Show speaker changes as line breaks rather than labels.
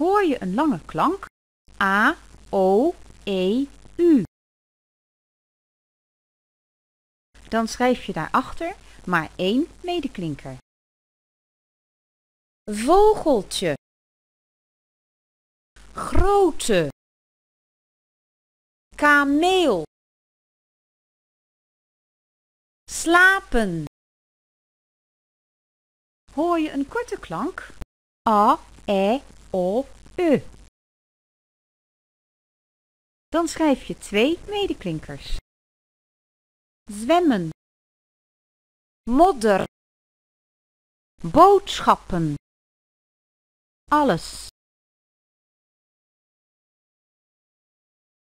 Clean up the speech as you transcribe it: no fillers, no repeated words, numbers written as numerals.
Hoor je een lange klank? A, O, E, U. Dan schrijf je daarachter maar 1 medeklinker. Vogeltje. Grote. Kameel. Slapen. Hoor je een korte klank? A, E, O, U. Dan schrijf je 2 medeklinkers. Zwemmen. Modder. Boodschappen. Alles.